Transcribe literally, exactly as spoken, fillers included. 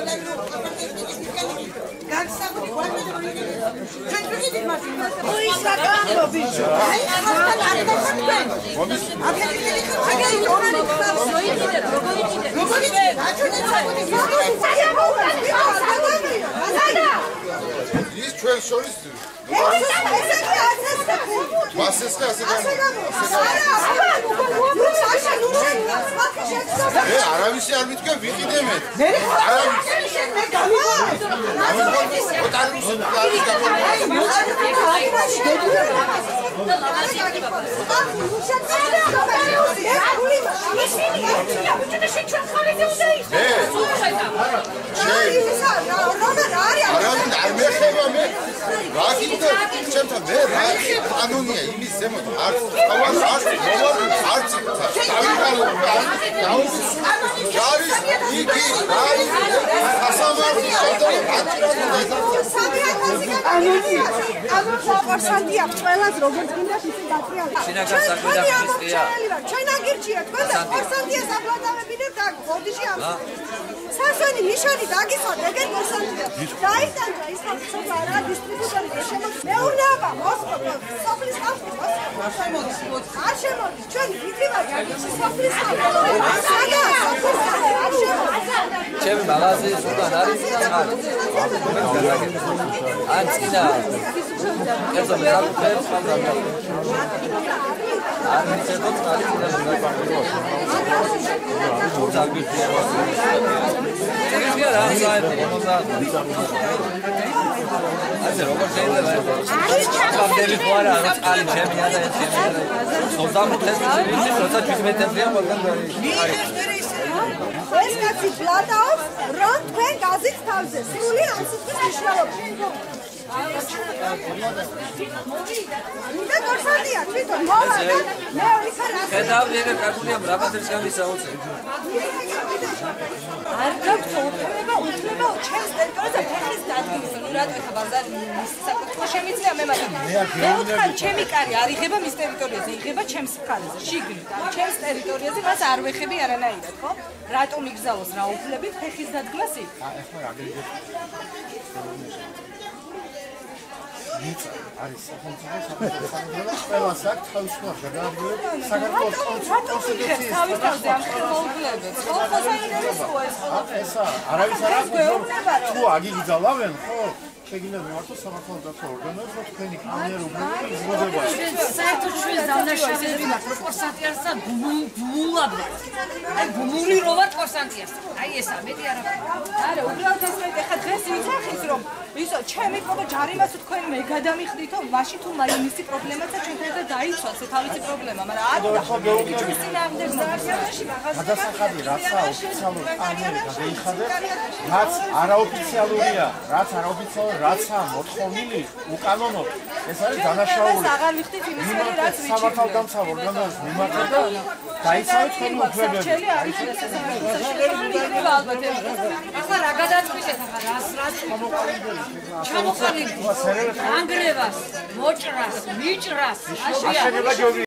ის ჩვენ შორის მასესკა ასე მე არავისი არ მითქვა ვიყიდე მე არავისი მე ჩემთან მე რა კანონია იმის ზემოთ არ თავას არ არ დავიკალო არის იგი არის ასამართლო კანონია კანონია ყველას როგორც გინდა ისე დატრიალდა შინაგან საქმეთა მინისტრია ჩვენ აგირჩიეთ ყველა პერსანტია საფლავებინებ და ბოდიში ამ სასვენი ნიშანი დაგიხოთ ეგენ პერსანტია დაიტანჯა ის ხალხი რა დისტრიბუტორი მეურნეობა მოსკო სოფლის ხალხი არ შემოდის ჩვენ ვიდრი ვარ სოფლის ხალხი ჩემი მაღაზი სულთან არის ან წინა ერთო მეყარებს ხალხი არ მიცემოთ ხალხი და ეგრე რა საერთოდ ასე როგორ შეიძლება კაპიტელი ხო არა რაღაც კალი ჩემია და ეს ჩემია ოცდამეტ წელიწადში როცა შვიდმეტ წელია მაგან ეს კაცი ბლატავს რომ თქვენ გაზით თავზე სრული ამ სიტყვის მნიშვნელობა და გორსადია თვითონ მოვა და მეორე ხარ გადავდი ეგ კაკულია მრავალდროს გამისაუცე არ გაქვს უფლება უფლება ჩემს ტერიტორიაზე ფეხის დადგმის ნუ რატო ეხა ბაზარი საკუთრო შემიძლია მე მაგრამ მე ვთქვი ჩემი კარი არ იღება მის ტერიტორიაზე იღება ჩემს მხარეზე შიგნით ჩემს ტერიტორიაზე მას არ ვეხები არანაირად ხო რატომ იგზავნოს რა უფლებით ფეხის დადგმას იქ ეხლა აგრიგეთ ница არის სახელმწიფო სახელმწიფო ყველას აქვს თავისუფლად გადაადგილება საქართველოს კონსტიტუციის თავის თავზე ამ ხელმოუხლებებს ხო ხო საინტერესოა ეს ყველაფერი ესა არავის არ აქვს თუ აგიგზავენ ხო შეგიძლიათ მოვართო საქართველოს დაცვა ორგანოებს და თქვენი კანონები იზღუდება საერთოდ ჩვენ დამნაშავეები ვართ პროპორციანტიას და ბმულაბდა აი ბმული რო ვართ პროპორციანტიას აი ესა მეტი არა არა უბრალოდ ეს მე ხა დღეს ვიცახის რომ ისო ჩემი პრობლემა ჯარიმას თქვენ მე გადამიხდითო მაშინ თუ მაინისი პრობლემაცა ჩვენ და დაიცვას თავისი პრობლემა მაგრამ არ ჩვენი წინააღმდეგ მაღაზიაში მაღაზიაში გადასახადი რაცა ოფიციალურ კანონი გადაიხადა რაც არაოფიციალურია რაც არაოფიციალურ რაცა მოთხოვნილი უკანონო ეს არის დანაშაული აღარ ვიხდით იმის ვერი რაც ვიცი სამართალდამცავ ორგანოებს მიმართა და დაიცავეთ თქვენი უფლებები ალბათ ახლა რა გადაწყვიტეთ ახლა რას რაც ჩამოყალიბდა ანგრევას მოჭრას მიჭრას აშია